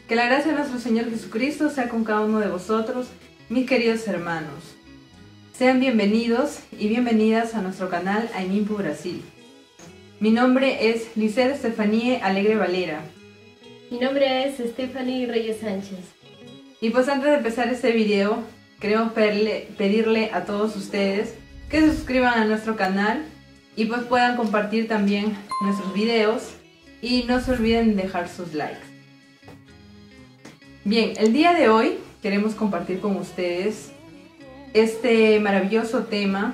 Que la gracia de nuestro Señor Jesucristo sea con cada uno de vosotros, mis queridos hermanos. Sean bienvenidos y bienvenidas a nuestro canal Aimimpu Brasil. Mi nombre es Lisette Estefanía Alegre Valera. Mi nombre es Stephanie Reyes Sánchez. Y pues antes de empezar este video, queremos pedirle a todos ustedes que se suscriban a nuestro canal y pues puedan compartir también nuestros videos y no se olviden de dejar sus likes. Bien, el día de hoy queremos compartir con ustedes este maravilloso tema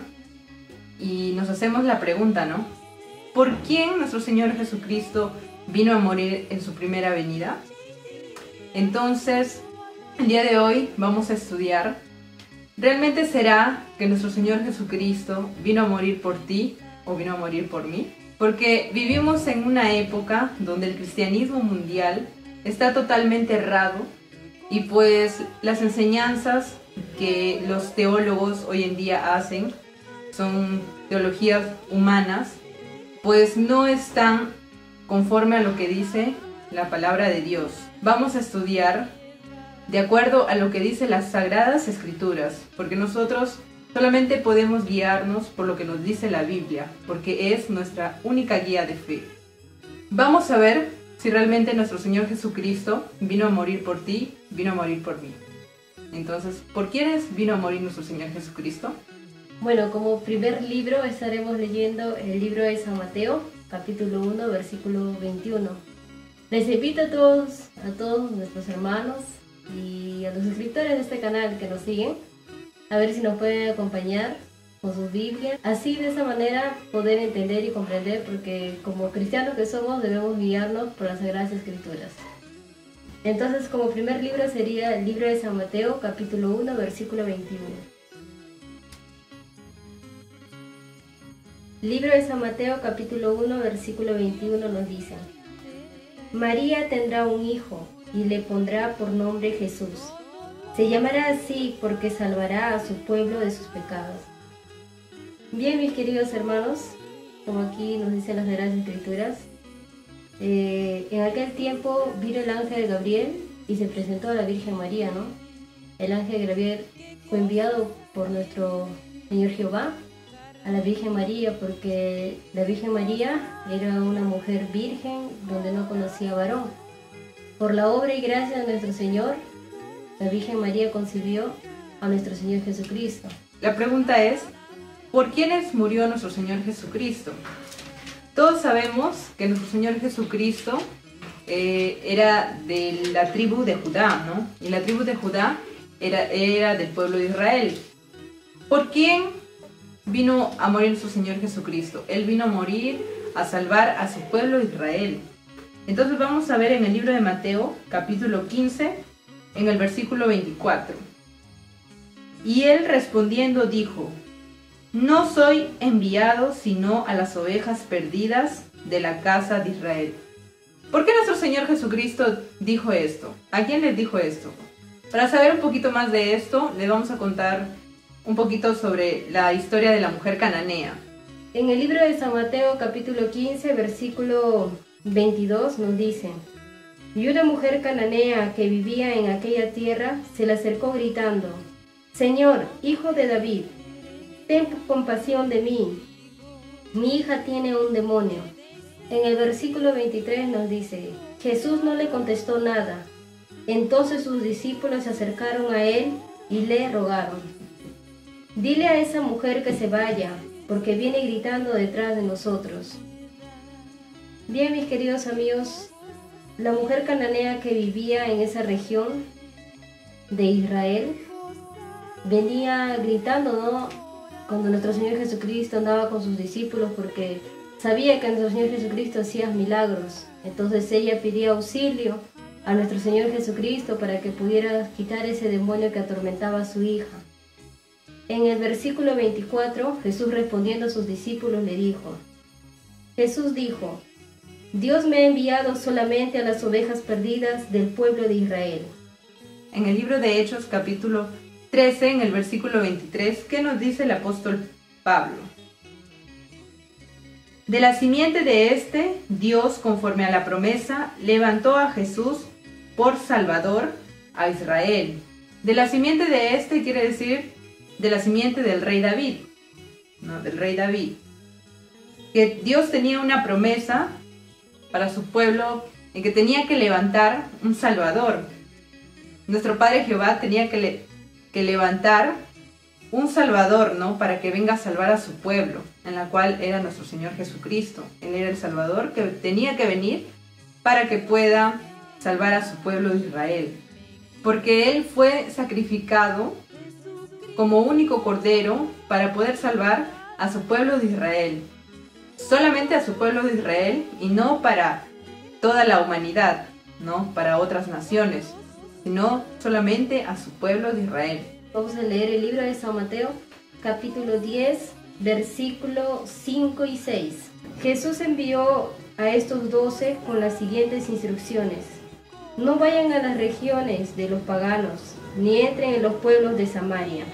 y nos hacemos la pregunta, ¿no? ¿Por quién nuestro Señor Jesucristo vino a morir en su primera venida? Entonces, el día de hoy vamos a estudiar, ¿realmente será que nuestro Señor Jesucristo vino a morir por ti o vino a morir por mí? Porque vivimos en una época donde el cristianismo mundial está totalmente errado y pues las enseñanzas que los teólogos hoy en día hacen son teologías humanas, pues no están conforme a lo que dice la palabra de Dios. Vamos a estudiar de acuerdo a lo que dice las Sagradas Escrituras, porque nosotros solamente podemos guiarnos por lo que nos dice la Biblia, porque es nuestra única guía de fe. Vamos a ver si realmente nuestro Señor Jesucristo vino a morir por ti, vino a morir por mí. Entonces, ¿por quiénes vino a morir nuestro Señor Jesucristo? Bueno, como primer libro estaremos leyendo el libro de San Mateo, capítulo 1, versículo 21. Les invito a todos nuestros hermanos y a los suscriptores de este canal que nos siguen, a ver si nos pueden acompañar con sus Biblias. Así, de esa manera, poder entender y comprender, porque como cristianos que somos, debemos guiarnos por las Sagradas Escrituras. Entonces, como primer libro sería el libro de San Mateo, capítulo 1, versículo 21. Libro de San Mateo, capítulo 1, versículo 21 nos dice: María tendrá un hijo y le pondrá por nombre Jesús. Se llamará así porque salvará a su pueblo de sus pecados. Bien, mis queridos hermanos, como aquí nos dicen las Sagradas Escrituras, en aquel tiempo vino el ángel Gabriel y se presentó a la Virgen María, ¿no? El ángel Gabriel fue enviado por nuestro Señor Jehová a la Virgen María, porque la Virgen María era una mujer virgen donde no conocía varón. Por la obra y gracia de nuestro Señor, la Virgen María concibió a nuestro Señor Jesucristo. La pregunta es, ¿por quiénes murió nuestro Señor Jesucristo? Todos sabemos que nuestro Señor Jesucristo era de la tribu de Judá, ¿no? Y la tribu de Judá era del pueblo de Israel. ¿Por quién vino a morir nuestro Señor Jesucristo? Él vino a morir a salvar a su pueblo Israel. Entonces vamos a ver en el libro de Mateo, capítulo 15, en el versículo 24. Y él respondiendo dijo: No soy enviado sino a las ovejas perdidas de la casa de Israel. ¿Por qué nuestro Señor Jesucristo dijo esto? ¿A quién les dijo esto? Para saber un poquito más de esto, les vamos a contar un poquito sobre la historia de la mujer cananea. En el libro de San Mateo, capítulo 15, versículo 22 nos dice: Y una mujer cananea que vivía en aquella tierra se le acercó gritando: Señor, hijo de David, ten compasión de mí, mi hija tiene un demonio. En el versículo 23 nos dice: Jesús no le contestó nada. Entonces sus discípulos se acercaron a él y le rogaron: Dile a esa mujer que se vaya, porque viene gritando detrás de nosotros. Bien, mis queridos amigos, la mujer cananea que vivía en esa región de Israel venía gritando, ¿no?, cuando nuestro Señor Jesucristo andaba con sus discípulos, porque sabía que nuestro Señor Jesucristo hacía milagros. Entonces ella pedía auxilio a nuestro Señor Jesucristo para que pudiera quitar ese demonio que atormentaba a su hija. En el versículo 24, Jesús respondiendo a sus discípulos le dijo: Jesús dijo: Dios me ha enviado solamente a las ovejas perdidas del pueblo de Israel. En el libro de Hechos, capítulo 13, en el versículo 23, ¿qué nos dice el apóstol Pablo? De la simiente de este, Dios, conforme a la promesa, levantó a Jesús, por Salvador a Israel. De la simiente de este quiere decir de la simiente del rey David, ¿no? Del rey David. Que Dios tenía una promesa para su pueblo en que tenía que levantar un Salvador. Nuestro Padre Jehová tenía que levantar un Salvador, ¿no? Para que venga a salvar a su pueblo, en la cual era nuestro Señor Jesucristo. Él era el Salvador que tenía que venir para que pueda salvar a su pueblo de Israel. Porque Él fue sacrificado como único cordero para poder salvar a su pueblo de Israel. Solamente a su pueblo de Israel y no para toda la humanidad, no para otras naciones, sino solamente a su pueblo de Israel. Vamos a leer el libro de San Mateo, capítulo 10, versículos 5 y 6. Jesús envió a estos 12 con las siguientes instrucciones: no vayan a las regiones de los paganos, ni entren en los pueblos de Samaria.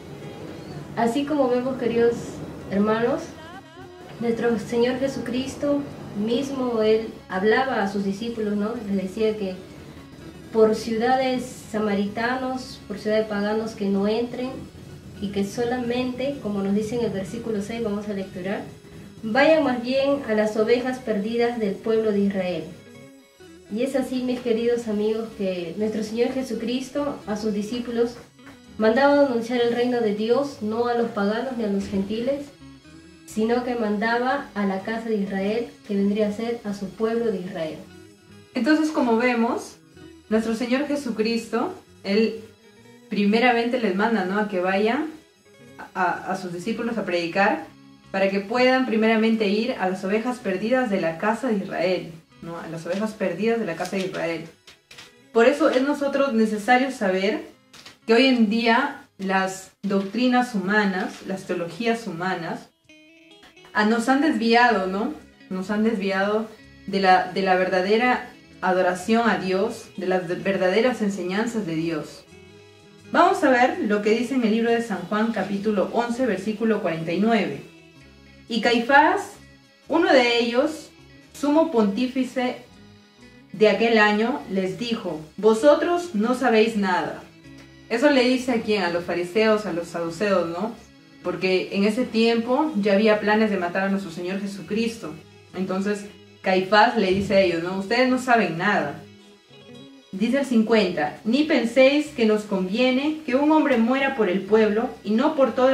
Así como vemos, queridos hermanos, nuestro Señor Jesucristo mismo, Él hablaba a sus discípulos, ¿no? Les decía que por ciudades samaritanos, por ciudades paganos que no entren, y que solamente, como nos dice en el versículo 6, vamos a lecturar, vayan más bien a las ovejas perdidas del pueblo de Israel. Y es así, mis queridos amigos, que nuestro Señor Jesucristo a sus discípulos mandaba anunciar el reino de Dios, no a los paganos ni a los gentiles, sino que mandaba a la casa de Israel, que vendría a ser a su pueblo de Israel. Entonces, como vemos, nuestro Señor Jesucristo, Él primeramente les manda, ¿no?, a que vayan a sus discípulos a predicar, para que puedan primeramente ir a las ovejas perdidas de la casa de Israel, ¿no?, a las ovejas perdidas de la casa de Israel. Por eso es nosotros necesario saber que hoy en día las doctrinas humanas, las teologías humanas, nos han desviado, ¿no? Nos han desviado de la verdadera adoración a Dios, de las verdaderas enseñanzas de Dios. Vamos a ver lo que dice en el libro de San Juan, capítulo 11, versículo 49. Y Caifás, uno de ellos, sumo pontífice de aquel año, les dijo: vosotros no sabéis nada. Eso le dice a quién, a los fariseos, a los saduceos, ¿no? Porque en ese tiempo ya había planes de matar a nuestro Señor Jesucristo. Entonces Caifás le dice a ellos, ¿no?, ustedes no saben nada. Dice el 50, ni penséis que nos conviene que un hombre muera por el pueblo y no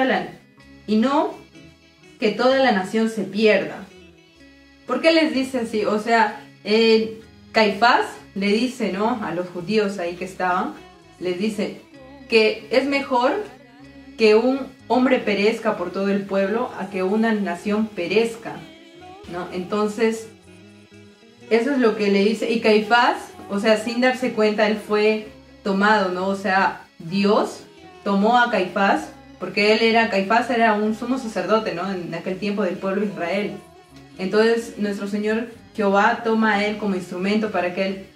que toda la nación se pierda. ¿Por qué les dice así? O sea, Caifás le dice, ¿no?, a los judíos ahí que estaban, les dice que es mejor que un hombre perezca por todo el pueblo a que una nación perezca, ¿no? Entonces, eso es lo que le dice. Y Caifás, o sea, sin darse cuenta, él fue tomado, ¿no? O sea, Dios tomó a Caifás, porque Caifás era un sumo sacerdote, ¿no?, en aquel tiempo del pueblo de Israel. Entonces, nuestro Señor Jehová toma a él como instrumento para que él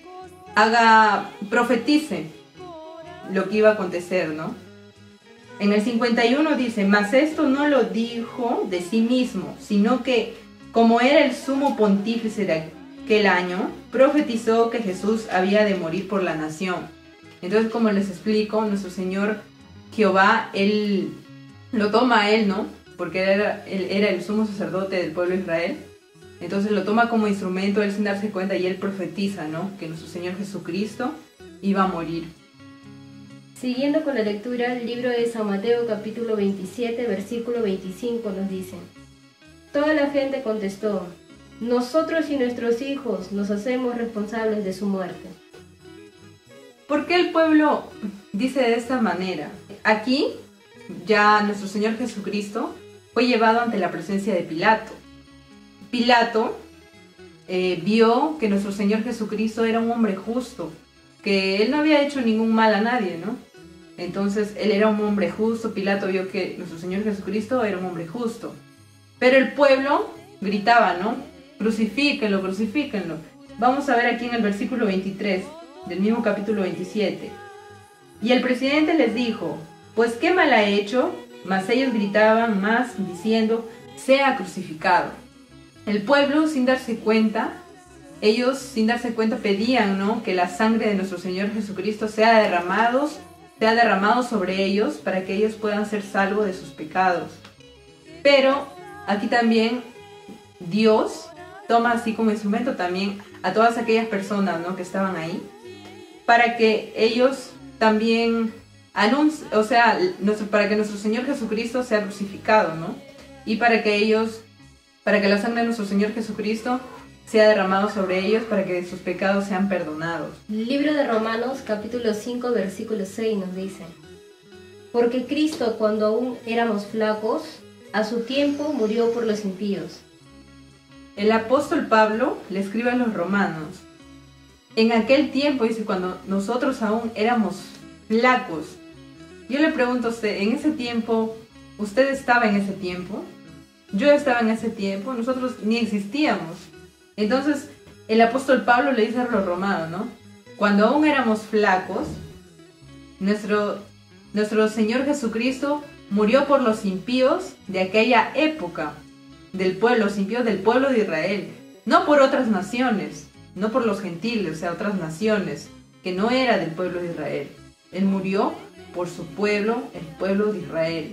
profetice lo que iba a acontecer, ¿no? En el 51 dice, mas esto no lo dijo de sí mismo, sino que, como era el sumo pontífice de aquel año, profetizó que Jesús había de morir por la nación. Entonces, como les explico, nuestro Señor Jehová, Él lo toma a él, ¿no?, porque él era el sumo sacerdote del pueblo de Israel. Entonces lo toma como instrumento, él sin darse cuenta, y él profetiza, ¿no?, que nuestro Señor Jesucristo iba a morir. Siguiendo con la lectura, el libro de San Mateo, capítulo 27, versículo 25, nos dice: toda la gente contestó: nosotros y nuestros hijos nos hacemos responsables de su muerte. ¿Por qué el pueblo dice de esta manera? Aquí ya nuestro Señor Jesucristo fue llevado ante la presencia de Pilato. Pilato vio que nuestro Señor Jesucristo era un hombre justo, que él no había hecho ningún mal a nadie, ¿no? Entonces él era un hombre justo. Pilato vio que nuestro Señor Jesucristo era un hombre justo. Pero el pueblo gritaba, ¿no?, crucifíquenlo, crucifíquenlo. Vamos a ver aquí en el versículo 23 del mismo capítulo 27. Y el presidente les dijo: pues qué mal ha hecho. Mas ellos gritaban más diciendo: sea crucificado. El pueblo, sin darse cuenta, ellos sin darse cuenta pedían, ¿no?, que la sangre de nuestro Señor Jesucristo sea derramado sobre ellos para que ellos puedan ser salvos de sus pecados. Pero aquí también Dios toma así como instrumento también a todas aquellas personas, ¿no?, que estaban ahí, para que ellos también para que nuestro Señor Jesucristo sea crucificado, ¿no? Y para que la sangre de nuestro Señor Jesucristo sea derramado sobre ellos para que sus pecados sean perdonados. El libro de Romanos capítulo 5 versículo 6 nos dice: porque Cristo, cuando aún éramos flacos, a su tiempo murió por los impíos. El apóstol Pablo le escribe a los romanos: en aquel tiempo, dice, cuando nosotros aún éramos flacos. Yo le pregunto a usted, ¿en ese tiempo, usted estaba en ese tiempo? Yo estaba en ese tiempo, nosotros ni existíamos. Entonces, el apóstol Pablo le dice a los romanos, ¿no? Cuando aún éramos flacos, nuestro Señor Jesucristo murió por los impíos de aquella época, los impíos del pueblo de Israel, no por otras naciones, no por los gentiles, o sea, otras naciones, que no era del pueblo de Israel. Él murió por su pueblo, el pueblo de Israel.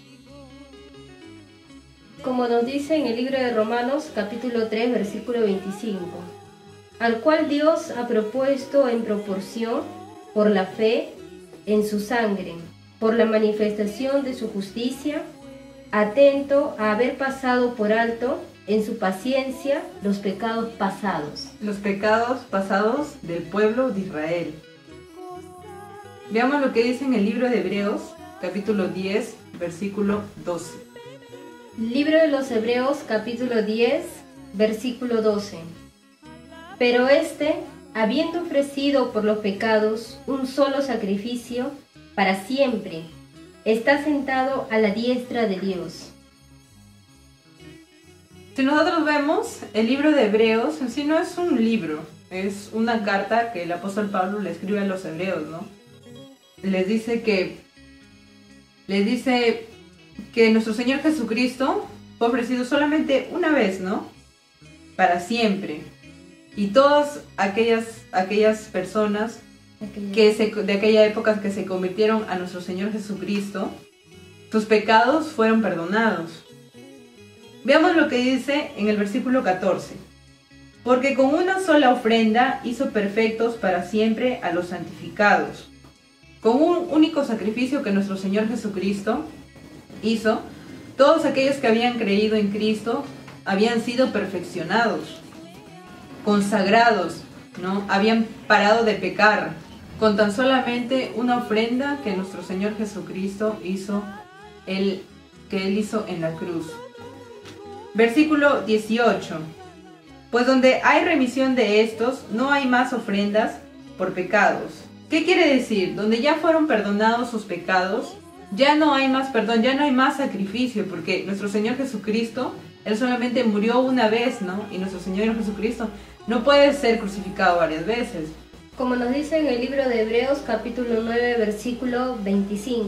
Como nos dice en el libro de Romanos, capítulo 3, versículo 25, al cual Dios ha propuesto en proporción por la fe en su sangre, por la manifestación de su justicia, atento a haber pasado por alto en su paciencia los pecados pasados. Los pecados pasados del pueblo de Israel. Veamos lo que dice en el libro de Hebreos, capítulo 10, versículo 12. Libro de los Hebreos, capítulo 10, versículo 12. Pero habiendo ofrecido por los pecados un solo sacrificio para siempre, está sentado a la diestra de Dios. Si nosotros vemos, el libro de Hebreos en sí no es un libro, es una carta que el apóstol Pablo le escribe a los hebreos, ¿no? Les dice que nuestro Señor Jesucristo fue ofrecido solamente una vez, ¿no?, para siempre. Y todas aquellas personas de aquella época que se convirtieron a nuestro Señor Jesucristo, sus pecados fueron perdonados. Veamos lo que dice en el versículo 14. Porque con una sola ofrenda hizo perfectos para siempre a los santificados. Con un único sacrificio que nuestro Señor Jesucristo hizo, todos aquellos que habían creído en Cristo habían sido perfeccionados, consagrados, ¿no? Habían parado de pecar con tan solamente una ofrenda que nuestro Señor Jesucristo hizo, que Él hizo en la cruz. Versículo 18. Pues donde hay remisión de estos, no hay más ofrendas por pecados. ¿Qué quiere decir? Donde ya fueron perdonados sus pecados, ya no hay más perdón, ya no hay más sacrificio, porque nuestro Señor Jesucristo, Él solamente murió una vez, ¿no? Y nuestro Señor Jesucristo no puede ser crucificado varias veces. Como nos dice en el libro de Hebreos, capítulo 9, versículo 25.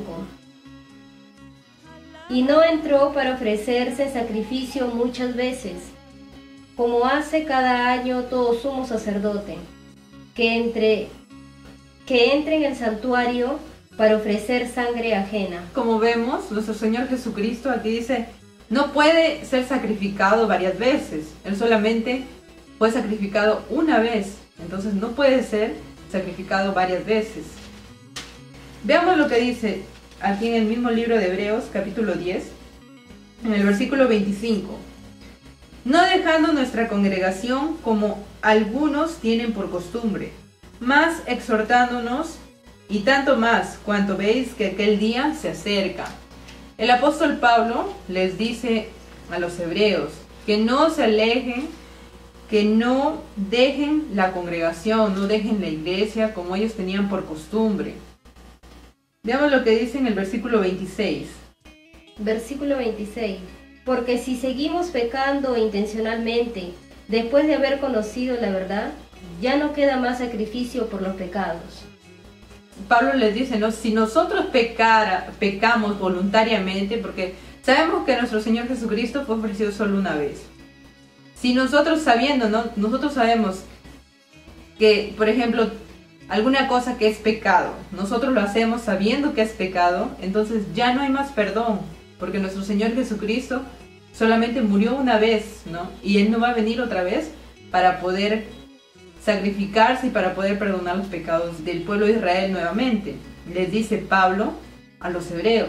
Y no entró para ofrecerse sacrificio muchas veces, como hace cada año todo sumo sacerdote, que entre en el santuario para ofrecer sangre ajena. Como vemos, nuestro Señor Jesucristo aquí dice, no puede ser sacrificado varias veces. Él solamente fue sacrificado una vez, entonces no puede ser sacrificado varias veces. Veamos lo que dice aquí en el mismo libro de Hebreos, capítulo 10, en el versículo 25. No dejando nuestra congregación como algunos tienen por costumbre, mas exhortándonos, y tanto más cuanto veis que aquel día se acerca. El apóstol Pablo les dice a los hebreos que no se alejen, que no dejen la congregación, no dejen la iglesia como ellos tenían por costumbre. Veamos lo que dice en el versículo 26. Versículo 26. Porque si seguimos pecando intencionalmente, después de haber conocido la verdad, ya no queda más sacrificio por los pecados. Pablo les dice, ¿no? Si nosotros pecamos voluntariamente, porque sabemos que nuestro Señor Jesucristo fue ofrecido solo una vez. Si nosotros sabiendo, ¿no? Nosotros sabemos que, por ejemplo, alguna cosa que es pecado, nosotros lo hacemos sabiendo que es pecado, entonces ya no hay más perdón, porque nuestro Señor Jesucristo solamente murió una vez, ¿no? Y Él no va a venir otra vez para poder sacrificarse y para poder perdonar los pecados del pueblo de Israel nuevamente. Les dice Pablo a los hebreos.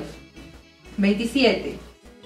27.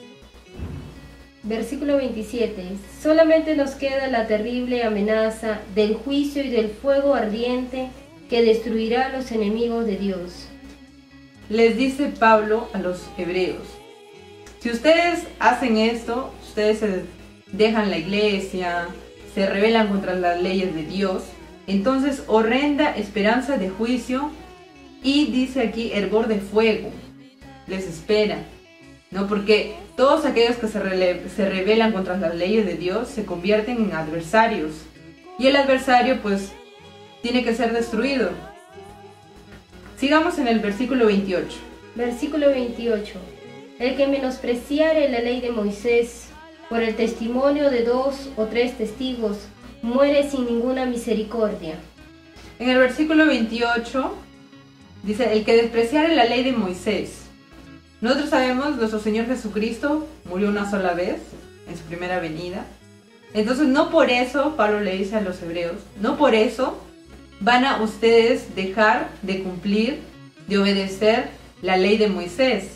Versículo 27. Solamente nos queda la terrible amenaza del juicio y del fuego ardiente que destruirá a los enemigos de Dios. Les dice Pablo a los hebreos. Si ustedes hacen esto, ustedes se dejan la iglesia, se rebelan contra las leyes de Dios, entonces horrenda esperanza de juicio y dice aquí hervor de fuego les espera, ¿no? Porque todos aquellos que se rebelan contra las leyes de Dios se convierten en adversarios y el adversario pues tiene que ser destruido. Sigamos en el versículo 28. Versículo 28. El que menospreciare la ley de Moisés por el testimonio de 2 o 3 testigos muere sin ninguna misericordia. En el versículo 28 dice, el que despreciare la ley de Moisés. Nosotros sabemos, nuestro Señor Jesucristo murió una sola vez en su primera venida. Entonces no por eso, Pablo le dice a los hebreos, no por eso van a ustedes dejar de cumplir, de obedecer la ley de Moisés.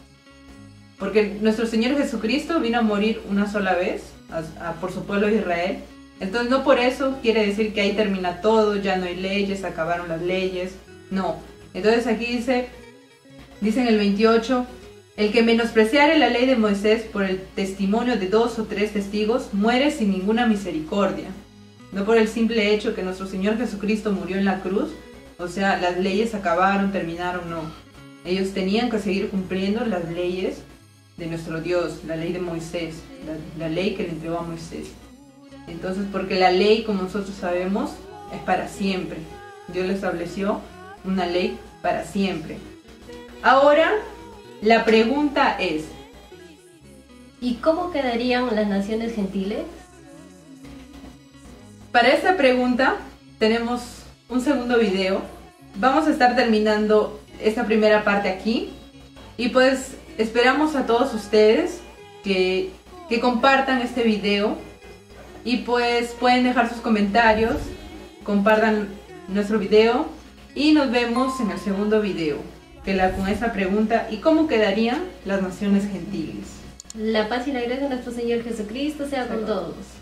Porque nuestro Señor Jesucristo vino a morir una sola vez por su pueblo de Israel. Entonces no por eso quiere decir que ahí termina todo, ya no hay leyes, acabaron las leyes. No. Entonces aquí dice en el 28, el que menospreciare la ley de Moisés por el testimonio de 2 o 3 testigos muere sin ninguna misericordia. No por el simple hecho que nuestro Señor Jesucristo murió en la cruz, o sea, las leyes acabaron, terminaron, no. Ellos tenían que seguir cumpliendo las leyes de nuestro Dios, la ley de Moisés, la ley que le entregó a Moisés. Entonces, porque la ley, como nosotros sabemos, es para siempre. Dios le estableció una ley para siempre. Ahora, la pregunta es, ¿y cómo quedarían las naciones gentiles? Para esta pregunta tenemos un segundo video. Vamos a estar terminando esta primera parte aquí. Y pues esperamos a todos ustedes que compartan este video. Y pues pueden dejar sus comentarios, compartan nuestro video. Y nos vemos en el segundo video. Con esa pregunta, ¿y cómo quedarían las naciones gentiles? La paz y la gracia de nuestro Señor Jesucristo sea con todos.